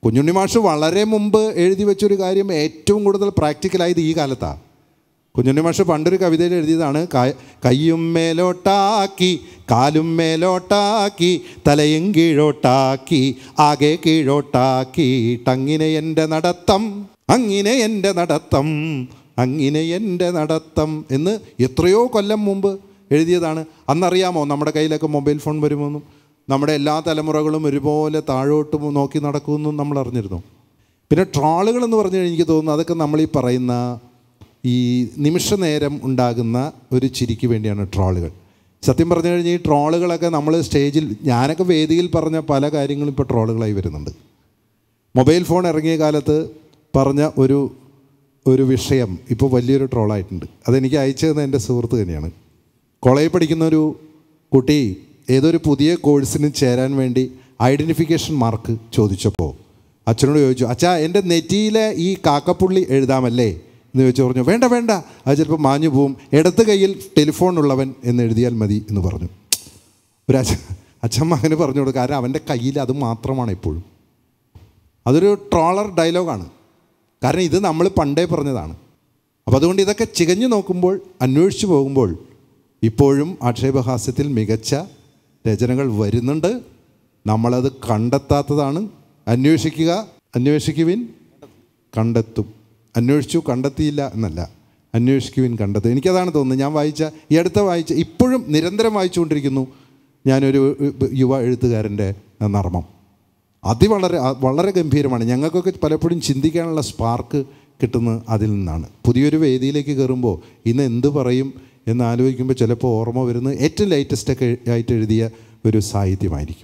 കുഞ്ഞുണ്ണി മാഷ് വളരെ മുമ്പ് എഴുതി വെച്ചൊരു കാര്യം ഏറ്റവും കൂടുതൽ പ്രാക്ടിക്കലായത് ഈ കാലത്താണ്. കുഞ്ഞുണ്ണി മാഷ് പണ്ടൊരു കവിതയിൽ എഴുതിയതാണ്, കയ്യും മേലോട്ടാക്കി കാലും മേലോട്ടാക്കി തലയും കീഴോട്ടാക്കി ആകെ കീഴോട്ടാക്കിയിട്ടങ്ങിനെ എൻ്റെ നടത്തം അങ്ങിനെ എൻ്റെ നടത്തം അങ്ങിനെ എൻ്റെ നടത്തം എന്ന് എത്രയോ കൊല്ലം മുമ്പ് എഴുതിയതാണ്. അന്നറിയാമോ നമ്മുടെ കയ്യിലൊക്കെ മൊബൈൽ ഫോൺ വരുമെന്നും നമ്മുടെ എല്ലാ തലമുറകളും ഒരുപോലെ താഴോട്ട് നോക്കി നടക്കുമെന്നും നമ്മൾ അറിഞ്ഞിരുന്നു. പിന്നെ ട്രോളുകളെന്ന് പറഞ്ഞു കഴിഞ്ഞാൽ എനിക്ക് തോന്നുന്നു അതൊക്കെ നമ്മളീ പറയുന്ന ഈ നിമിഷ നേരം ഉണ്ടാകുന്ന ഒരു ചിരിക്ക് വേണ്ടിയാണ് ട്രോളുകൾ. സത്യം പറഞ്ഞു കഴിഞ്ഞാൽ ഈ ട്രോളുകളൊക്കെ നമ്മൾ സ്റ്റേജിൽ, ഞാനൊക്കെ വേദിയിൽ പറഞ്ഞ പല കാര്യങ്ങളും ഇപ്പോൾ ട്രോളുകളായി വരുന്നുണ്ട്. മൊബൈൽ ഫോൺ ഇറങ്ങിയ കാലത്ത് പറഞ്ഞ ഒരു വിഷയം ഇപ്പോൾ വലിയൊരു ട്രോളായിട്ടുണ്ട്. അതെനിക്ക് അയച്ചു തന്ന എൻ്റെ സുഹൃത്ത് തന്നെയാണ്. കോളേജിൽ പഠിക്കുന്ന ഒരു കുട്ടി ഏതൊരു പുതിയ കോഴ്സിന് ചേരാൻ വേണ്ടി ഐഡൻറ്റിഫിക്കേഷൻ മാർക്ക് ചോദിച്ചപ്പോൾ അച്ഛനോട് ചോദിച്ചു, അച്ഛാ എൻ്റെ നെറ്റിയിലെ ഈ കാക്കപ്പുള്ളി എഴുതാമല്ലേ എന്ന് പറഞ്ഞു. വേണ്ട വേണ്ട, അത് ചിലപ്പോൾ മാഞ്ഞു പോവും, ഇടത്ത് കയ്യിൽ ടെലിഫോൺ ഉള്ളവൻ എന്ന് എഴുതിയാൽ മതി എന്ന് പറഞ്ഞു. ഒരു അച്ഛൻ മകന് പറഞ്ഞു കൊടുക്കും, കാരണം അവൻ്റെ കയ്യിൽ അത് മാത്രമാണ് എപ്പോഴും. അതൊരു ട്രോളർ ഡയലോഗാണ്, കാരണം ഇത് നമ്മൾ പണ്ടേ പറഞ്ഞതാണ്. അപ്പോൾ അതുകൊണ്ട് ഇതൊക്കെ ചികഞ്ഞു നോക്കുമ്പോൾ, അന്വേഷിച്ച് പോകുമ്പോൾ ഇപ്പോഴും ആക്ഷേപഹാസ്യത്തിൽ മികച്ച രചനകൾ വരുന്നുണ്ട്. നമ്മളത് കണ്ടെത്താത്തതാണ്. അന്വേഷിക്കുവിൻ കണ്ടെത്തും. അന്വേഷിച്ചു കണ്ടെത്തിയില്ല എന്നല്ല, അന്വേഷിക്കുവിൻ കണ്ടെത്തും. എനിക്കതാണ് തോന്നുന്നത്. ഞാൻ വായിച്ച ഇപ്പോഴും നിരന്തരം വായിച്ചുകൊണ്ടിരിക്കുന്നു ഞാനൊരു യുവ എഴുത്തുകാരൻ്റെ നർമ്മം. വളരെ ഗംഭീരമാണ്. ഞങ്ങൾക്കൊക്കെ പലപ്പോഴും ചിന്തിക്കാനുള്ള സ്പാർക്ക് കിട്ടുന്നത് അതിൽ നിന്നാണ്. പുതിയൊരു വേദിയിലേക്ക് കയറുമ്പോൾ ഇന്ന് എന്ത് പറയും എന്ന് ആലോചിക്കുമ്പോൾ ചിലപ്പോൾ ഓർമ്മ വരുന്നത് ഏറ്റവും ലേറ്റസ്റ്റൊക്കെ ആയിട്ട് എഴുതിയ ഒരു സാഹിത്യമായിരിക്കും.